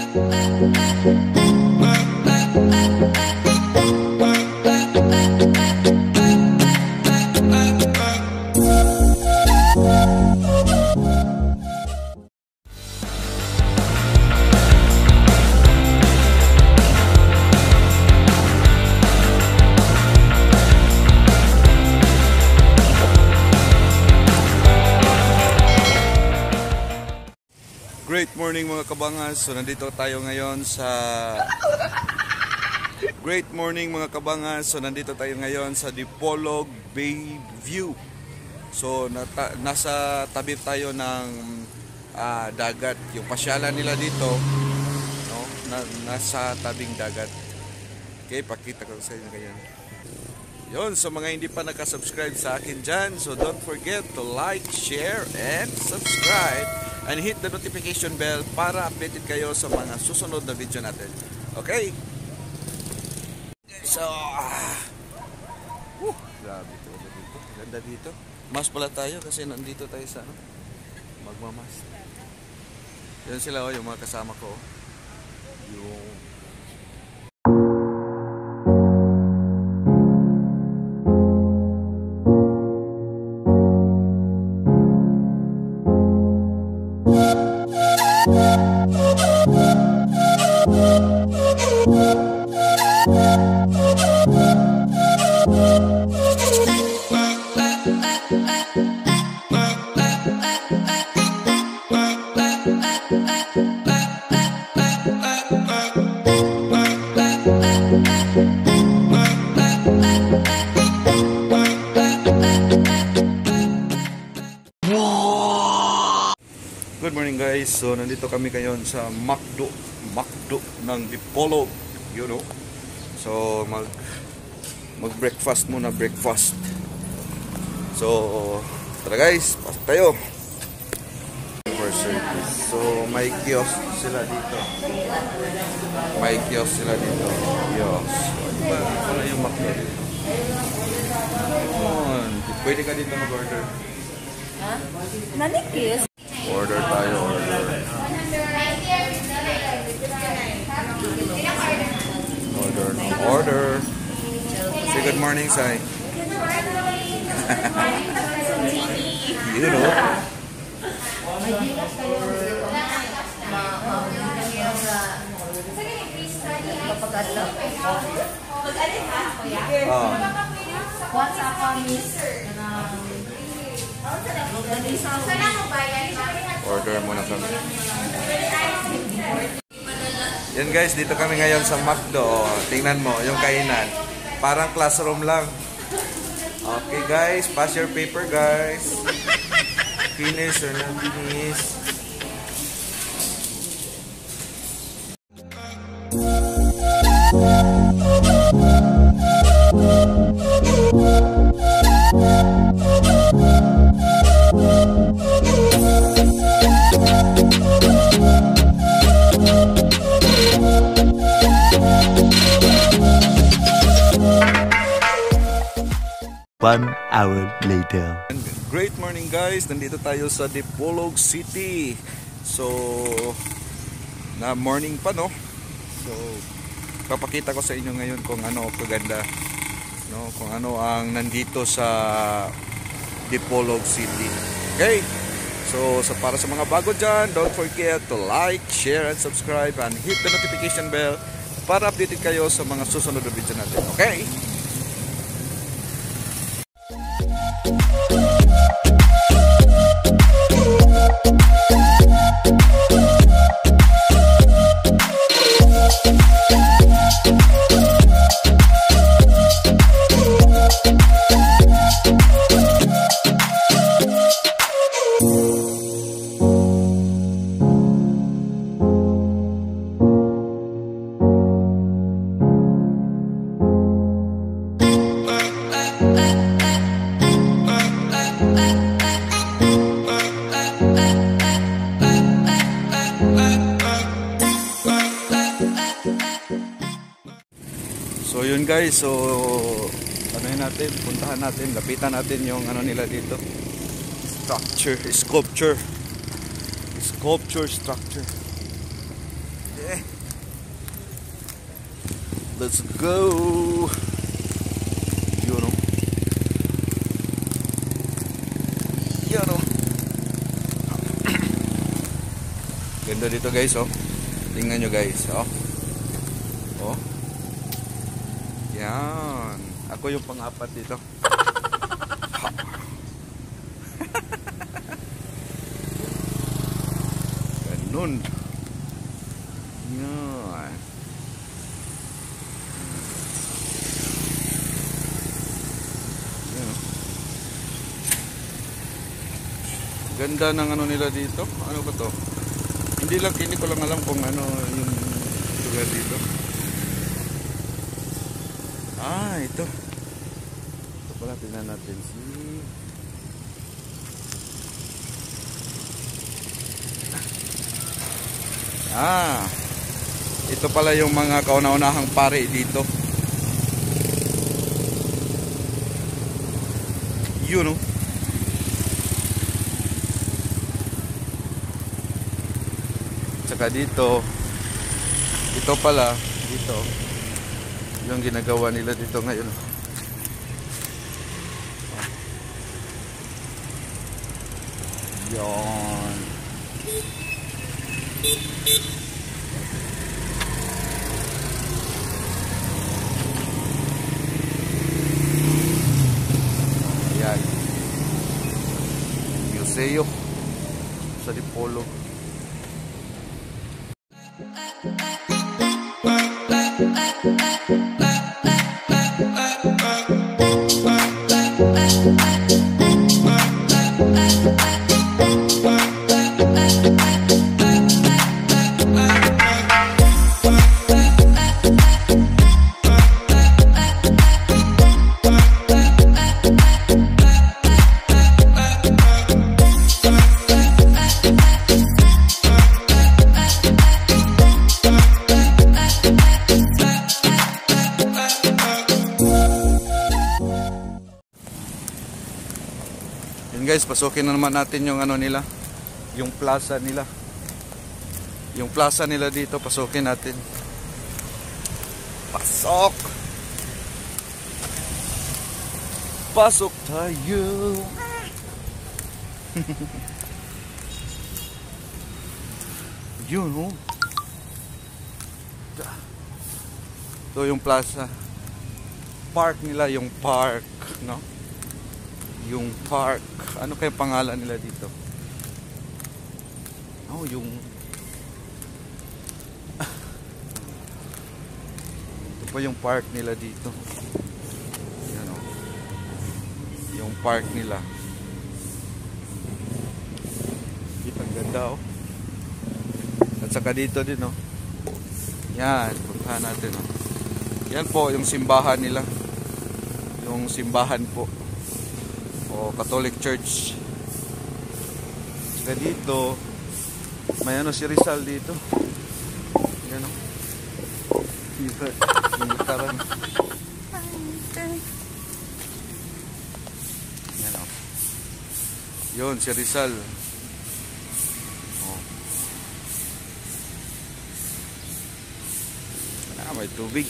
Great morning mga kabangas. So nandito tayo ngayon sa Dipolog Bay View. So nasa tabi tayo ng dagat. Yung pasyalan nila dito, no, nasa tabing dagat. Okay, pakita ko sa inyo ngayon. Yon, so mga hindi pa nakasubscribe sa akin dyan, so don't forget to like, share, and subscribe. And hit the notification bell para updated kayo sa mga susunod na video natin. Okay? So, grabe ito dito. Ganda dito. Mas pala tayo kasi nandito tayo sa magmamas. Yan sila yung mga kasama ko. Yung good morning guys. So nandito kami ngayon sa McDo ng Dipolog, you know. So mag-breakfast muna, breakfast. So tara guys, pasok tayo. For service. So may kiosk sila dito. Yes. Diba? Wala yung McDo dito. Pwede ka dito mag-order. Ha? Nanikis? Order tayo, order. Order. Say good morning, Sai. You know. What's up, miss? Order muna kami. Yan guys, dito kami ngayon sa McDo. Tingnan mo, yung kainan. Parang classroom lang. Okay guys, pass your paper guys. Finish or not finish. One hour later. Great morning guys, nandito tayo sa Dipolog City. So, na morning pa no. So, papakita ko sa inyo ngayon kung ano kaganda, no, kung ano ang nandito sa Dipolog City. Okay? So, para sa mga bago dyan, don't forget to like, share, and subscribe, and hit the notification bell para updated kayo sa mga susunod na video natin. Okay? So yun guys, so ano yun natin, puntahan natin, lapitan natin yung ano nila dito, sculpture. Okay. Okay. Let's go. Yun o. Yun o. Ganda dito guys oh. Tingnan nyo guys oh. Oh. Yan. Ako yung pang-apat dito. Ganun. Yan. Yan. Ganda ng ano nila dito. Ano ba to? Hindi ko lang alam kung ano yung lugar dito. Ah, ito. Ito pala, tingnan natin si... Ah, ito pala yung mga kauna-unahang pare dito. Yun, no? Tsaka dito, ito pala, dito, yung ginagawa nila dito ngayon. Yon. Ayan. Museo sa Dipolog. Guys, pasukin na naman natin yung ano nila, yung plaza nila. Yung plaza nila dito, pasukin natin. Pasok! Pasok tayo! Yun, oh. Ito yung plaza. Park nila, yung park, no? Yung park. Ano kaya pangalan nila dito? Oh, yung ito pa yung park nila dito. Yan oh. Yung park nila. Ang ganda oh. At saka dito din oh. Yan, puntahan natin oh. Yan po yung simbahan nila. Yung simbahan po. O Catholic Church. Saka dito may ano si Rizal dito. Yan o. Yung litaran. Yan o. Yun si Rizal. O. Ah, may tubig.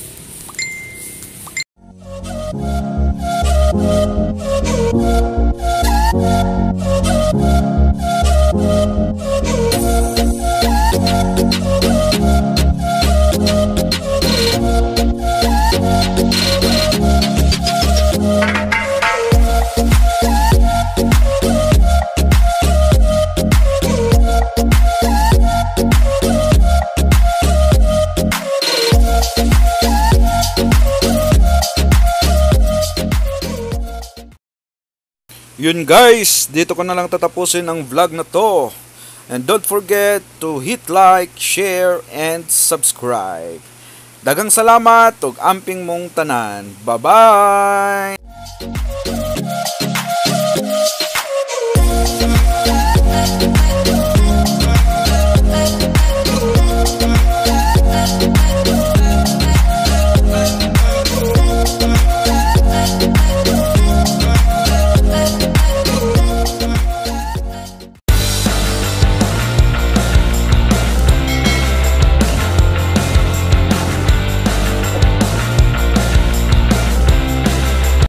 Yun guys, dito ko na lang tatapusin ang vlog na to. And don't forget to hit like, share, and subscribe. Daghang salamat ug amping mong tanan. Bye-bye!